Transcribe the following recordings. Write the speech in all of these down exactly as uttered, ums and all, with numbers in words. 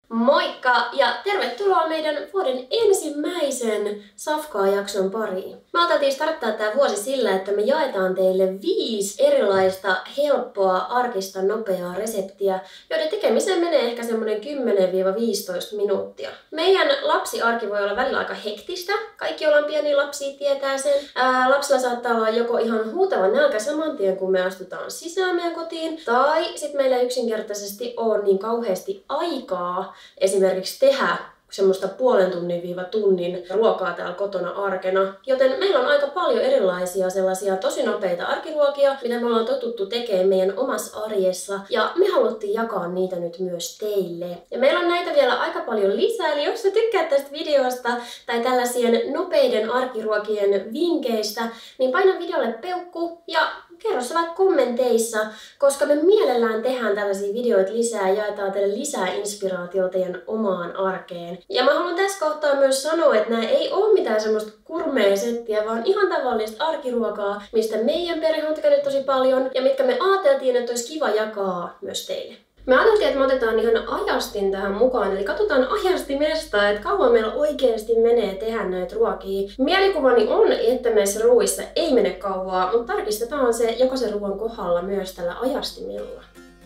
Moikka ja tervetuloa meidän vuoden ensimmäisen Safkaa-jakson pariin. Me ajateltiin starttaa tämä vuosi sillä, että me jaetaan teille viisi erilaista helppoa, arkista, nopeaa reseptiä, joiden tekemiseen menee ehkä semmoinen kymmenen viisitoista minuuttia. Meidän lapsiarki voi olla välillä aika hektistä. Kaikki ollaan pieniä lapsia, tietää sen. Ää, lapsilla saattaa olla joko ihan huutava nälkä saman tien, kun me astutaan sisään meidän kotiin, tai sitten meillä yksinkertaisesti on niin kauheasti aikaa esimerkiksi tehdä semmoista puolen tunnin viiva tunnin ruokaa täällä kotona arkena. Joten meillä on aika paljon erilaisia sellaisia tosi nopeita arkiruokia, mitä me ollaan totuttu tekemään meidän omassa arjessa. Ja me haluttiin jakaa niitä nyt myös teille. Ja meillä on näitä vielä aika paljon lisää, eli jos sä tykkäät tästä videosta tai tällaisien nopeiden arkiruokien vinkkeistä, niin paina videolle peukku ja kerro se vaikka kommenteissa, koska me mielellään tehdään tällaisia videoita lisää ja jaetaan teille lisää inspiraatiota teidän omaan arkeen. Ja mä haluan tässä kohtaa myös sanoa, että nämä ei ole mitään semmoista gourmet-settiä, vaan ihan tavallista arkiruokaa, mistä meidän perhe on tykännyt tosi paljon ja mitkä me ajateltiin, että olisi kiva jakaa myös teille. Me ajateltiin, että me otetaan ihan ajastin tähän mukaan, eli katsotaan ajastimesta, että kauan meillä oikeasti menee tehdä näitä ruokia. Mielikuvani on, että meissä ruuissa ei mene kauaa, mutta tarkistetaan se jokaisen ruoan kohdalla myös tällä ajastimella.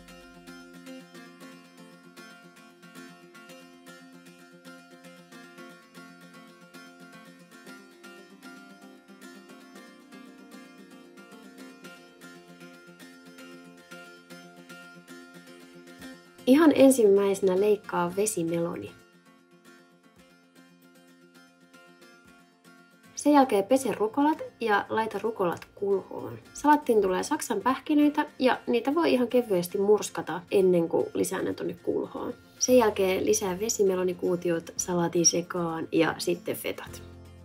Ihan ensimmäisenä leikkaa vesimeloni. Sen jälkeen pese rukolat ja laita rukolat kulhoon. Salattiin tulee saksan pähkinöitä ja niitä voi ihan kevyesti murskata ennen kuin lisää ne tonne kulhoon. Sen jälkeen lisää vesimelonikuutiot salaatin sekaan ja sitten fetat.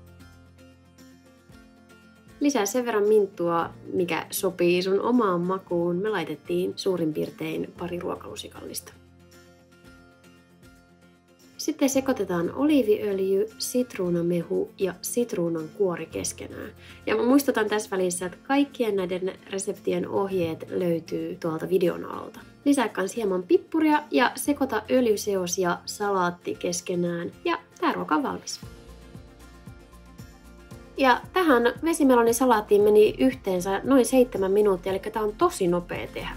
Lisää sen verran minttua, mikä sopii sun omaan makuun. Me laitettiin suurin piirtein pari ruokalusikallista. Sitten sekoitetaan oliiviöljy, sitruunamehu ja sitruunan kuori keskenään. Ja mä muistutan tässä välissä, että kaikkien näiden reseptien ohjeet löytyy tuolta videon alta. Lisää kans hieman pippuria ja sekoita öljyseos ja salaatti keskenään. Ja tää ruoka on valmis. Ja tähän vesimelonisalaattiin meni yhteensä noin seitsemän minuuttia, eli tää on tosi nopea tehdä.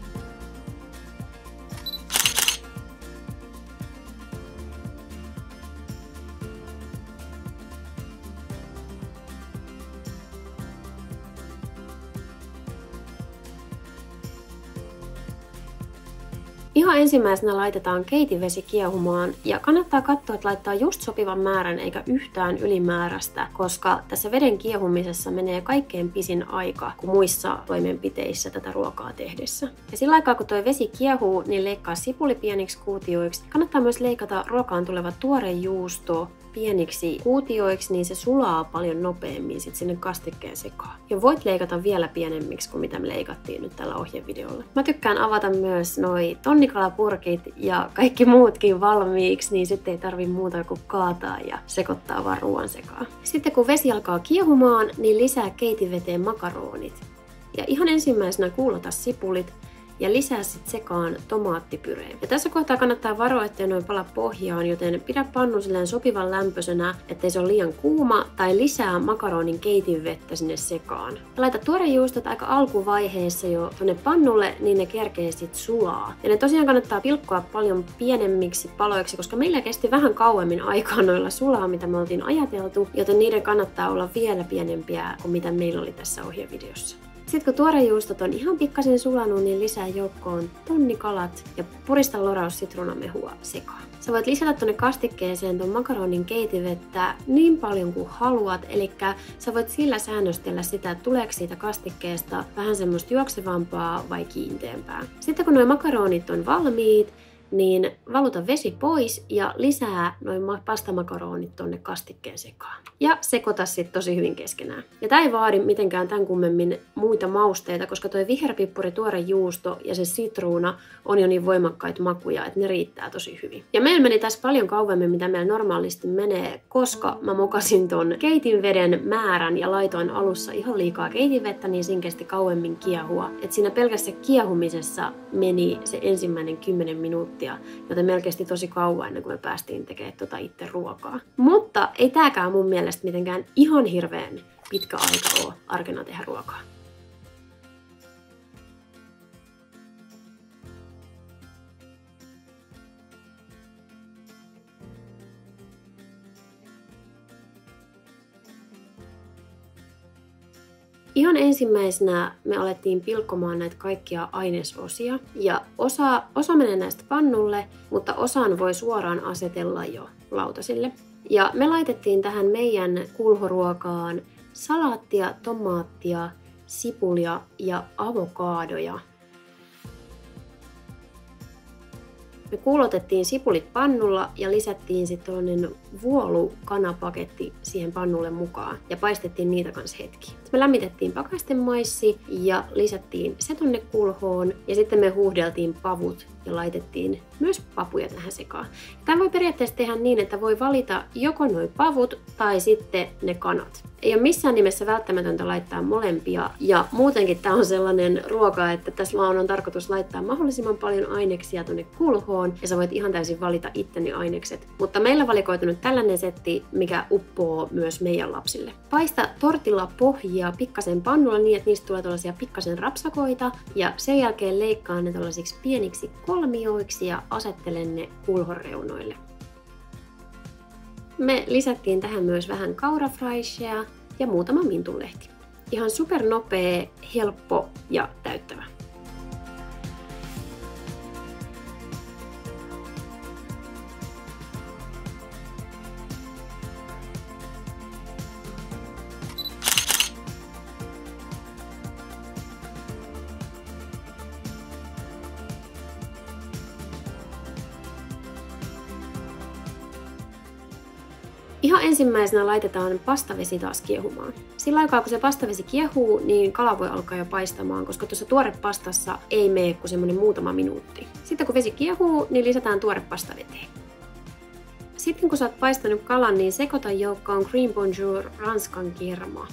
Ihan ensimmäisenä laitetaan keitinvesi kiehumaan ja kannattaa katsoa, että laittaa just sopivan määrän eikä yhtään ylimääräistä, koska tässä veden kiehumisessa menee kaikkein pisin aika kuin muissa toimenpiteissä tätä ruokaa tehdessä. Ja sillä aikaa kun tuo vesi kiehuu, niin leikkaa sipuli pieniksi kuutioiksi. Kannattaa myös leikata ruokaan tuleva tuore juusto pieniksi kuutioiksi, niin se sulaa paljon nopeammin sit sinne kastikkeen sekaan. Ja voit leikata vielä pienemmiksi kuin mitä me leikattiin nyt tällä ohjevideolla. Mä tykkään avata myös noi tonnikalapurkit ja kaikki muutkin valmiiksi, niin sitten ei tarvi muuta kuin kaataa ja sekoittaa vaan ruoan sekaan. Sitten kun vesi alkaa kiehumaan, niin lisää keitinveteen makaronit. Ja ihan ensimmäisenä kuulata sipulit ja lisää sit sekaan tomaattipyreen. Ja tässä kohtaa kannattaa varoa, ettei noin pala pohjaan, joten pidä pannu silleen sopivan lämpöisenä, ettei se ole liian kuuma, tai lisää makaronin keitinvettä sinne sekaan. Ja laita tuorejuustot aika alkuvaiheessa jo tuonne pannulle, niin ne kerkee sit sulaa. Ja ne tosiaan kannattaa pilkkoa paljon pienemmiksi paloiksi, koska meillä kesti vähän kauemmin aikaa noilla sulaa, mitä me oltiin ajateltu, joten niiden kannattaa olla vielä pienempiä kuin mitä meillä oli tässä ohjevideossa. Sitten kun tuorejuustot on ihan pikkasen sulanut, niin lisää joukkoon tonnikalat ja purista loraus sitruunamehua sekaan. Sä voit lisätä tonne kastikkeeseen ton makaronin keitinvettä niin paljon kuin haluat, eli sä voit sillä säännöstellä sitä, että tuleeko siitä kastikkeesta vähän semmoista juoksevampaa vai kiinteämpää. Sitten kun nuo makaronit on valmiit, niin valuta vesi pois ja lisää noin pastamakaronit tonne kastikkeen sekaan. Ja sekoita sit tosi hyvin keskenään. Ja tää ei vaadi mitenkään tän kummemmin muita mausteita, koska toi viherpippuri, tuore juusto ja se sitruuna on jo niin voimakkaita makuja, että ne riittää tosi hyvin. Ja meillä meni tässä paljon kauemmin, mitä meillä normaalisti menee, koska mä mokasin ton keitinveden määrän ja laitoin alussa ihan liikaa keitinvettä, niin siinä kesti kauemmin kiehua. Et siinä pelkässä kiehumisessa meni se ensimmäinen kymmenen minuuttia. minuuttia, joten meillä kesti tosi kauan ennen kuin me päästiin tekemään tota itse ruokaa. Mutta ei tääkään mun mielestä mitenkään ihan hirveän pitkä aika ole arkena tehdä ruokaa. Ihan ensimmäisenä me alettiin pilkkomaan näitä kaikkia ainesosia ja osa, osa menee näistä pannulle, mutta osan voi suoraan asetella jo lautasille. Ja me laitettiin tähän meidän kulhoruokaan salaattia, tomaattia, sipulia ja avokaadoja. Me kuulotettiin sipulit pannulla ja lisättiin sitten tällainen vuolukanapaketti siihen pannulle mukaan ja paistettiin niitä kanssa hetki. Me lämmitettiin pakastemaissi ja lisättiin se tonne kulhoon ja sitten me huuhdeltiin pavut ja laitettiin myös papuja tähän sekaan. Tämä voi periaatteessa tehdä niin, että voi valita joko nuo pavut tai sitten ne kanat. Ei ole missään nimessä välttämätöntä laittaa molempia ja muutenkin tämä on sellainen ruoka, että tässä vaan on tarkoitus laittaa mahdollisimman paljon aineksia tonne kulhoon ja sä voit ihan täysin valita itse ne ainekset. Mutta meillä valikoitunut tällainen setti, mikä uppoo myös meidän lapsille. Paista tortilla pohjia pikkasen pannulla niin, että niistä tulee tällaisia pikkasen rapsakoita ja sen jälkeen leikkaa ne tällaisiksi pieniksi kolmioiksi ja asettele ne kulhoreunoille. Me lisättiin tähän myös vähän kaurafraishea ja muutama mintunlehti. Ihan super nopea, helppo ja täyttävä. Ihan ensimmäisenä laitetaan pastavesi taas kiehumaan. Sillä aikaa kun se pastavesi kiehuu, niin kala voi alkaa jo paistamaan, koska tuossa tuorepastassa ei mene kuin semmoinen muutama minuutti. Sitten kun vesi kiehuu, niin lisätään tuorepasta veteen. Sitten kun sä oot paistanut kalan, niin sekoita joukkoon Cream Bonjour ranskan kerma.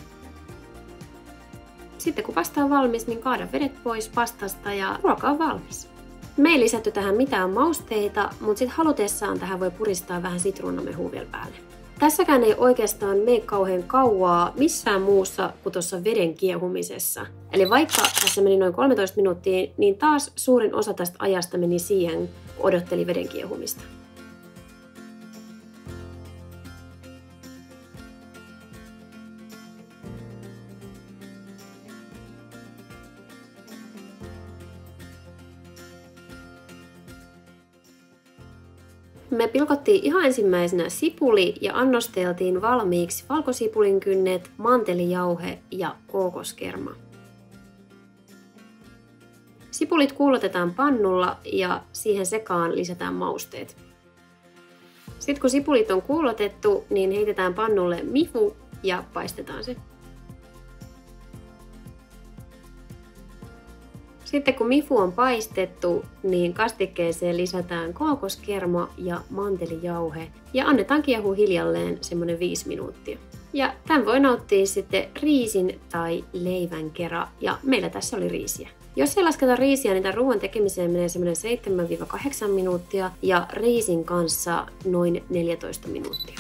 Sitten kun pasta on valmis, niin kaada vedet pois pastasta ja ruoka on valmis. Me ei lisätty tähän mitään mausteita, mutta sit halutessaan tähän voi puristaa vähän sitruunamehua vielä päälle. Tässäkään ei oikeastaan mene kauhean kauaa missään muussa kuin tuossa veden kiehumisessa. Eli vaikka tässä meni noin kolmetoista minuuttia, niin taas suurin osa tästä ajasta meni siihen, kun odotteli veden kiehumista. Me pilkottiin ihan ensimmäisenä sipuli ja annosteltiin valmiiksi valkosipulin kynnet, mantelijauhe ja kookoskerma. Sipulit kuulotetaan pannulla ja siihen sekaan lisätään mausteet. Sitten kun sipulit on kuulotettu, niin heitetään pannulle mifu ja paistetaan se. Sitten kun mifu on paistettu, niin kastikkeeseen lisätään kookoskerma ja mantelijauhe ja annetaan kiehua hiljalleen semmonen viisi minuuttia. Ja tämän voi nauttia sitten riisin tai leivän kera ja meillä tässä oli riisiä. Jos ei lasketa riisiä, niin tämän ruoan tekemiseen menee semmoinen seitsemän kahdeksan minuuttia ja riisin kanssa noin neljätoista minuuttia.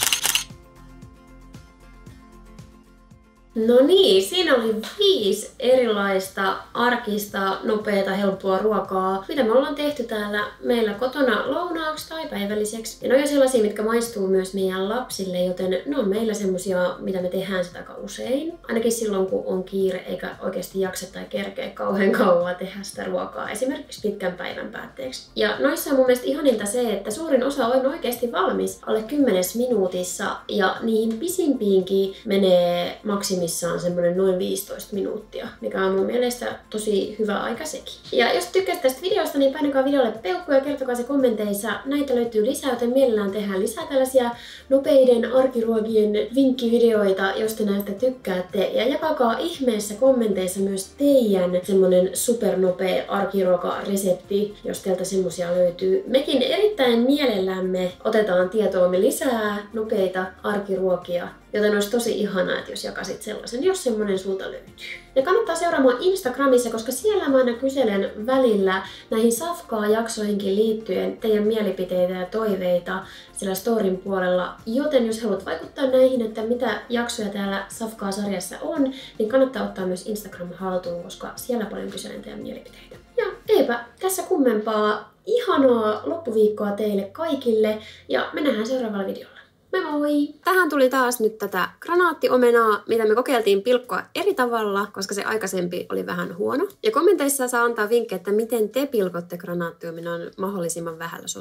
No niin, siinä oli viisi erilaista arkista, nopeata, helppoa ruokaa, mitä me ollaan tehty täällä meillä kotona lounaaksi tai päivälliseksi. Ja ne on jo sellaisia, mitkä maistuu myös meidän lapsille, joten ne on meillä semmosia, mitä me tehdään sitä aika usein. Ainakin silloin, kun on kiire eikä oikeasti jaksa tai kerkeä kauhean kauan tehdä sitä ruokaa, esimerkiksi pitkän päivän päätteeksi. Ja noissa on mun mielestä ihaninta se, että suurin osa on oikeasti valmis alle kymmenessä minuutissa ja niihin pisimpiinkin menee maksimissaan semmoinen noin viisitoista minuuttia, mikä on mun mielestä tosi hyvä aika sekin. Ja jos tykkäsit tästä videosta, niin painakaa videolle peukku ja kertokaa se kommenteissa. Näitä löytyy lisää, joten mielellään tehdään lisää tällaisia nopeiden arkiruokien vinkkivideoita, jos te näistä tykkäätte. Ja jakakaa ihmeessä kommenteissa myös teidän semmonen supernopea arkiruokaresepti, jos teiltä semmosia löytyy. Mekin erittäin mielellämme otetaan tietoamme lisää nopeita arkiruokia, joten olisi tosi ihanaa, että jos jakasit sen sellaisen, jos semmonen sulta löytyy. Ja kannattaa seuraa mua Instagramissa, koska siellä mä aina kyselen välillä näihin Safkaa-jaksoihinkin liittyen teidän mielipiteitä ja toiveita sillä storin puolella. Joten jos haluat vaikuttaa näihin, että mitä jaksoja täällä Safkaa-sarjassa on, niin kannattaa ottaa myös Instagram haltuun, koska siellä paljon kyselen teidän mielipiteitä. Ja eipä tässä kummempaa. Ihanaa loppuviikkoa teille kaikille ja me nähdään seuraavalla videolla. Moi moi! Tähän tuli taas nyt tätä granaattiomenaa, mitä me kokeiltiin pilkkoa eri tavalla, koska se aikaisempi oli vähän huono. Ja kommenteissa saa antaa vinkkejä, että miten te pilkotte granaattiomenaan mahdollisimman vähällä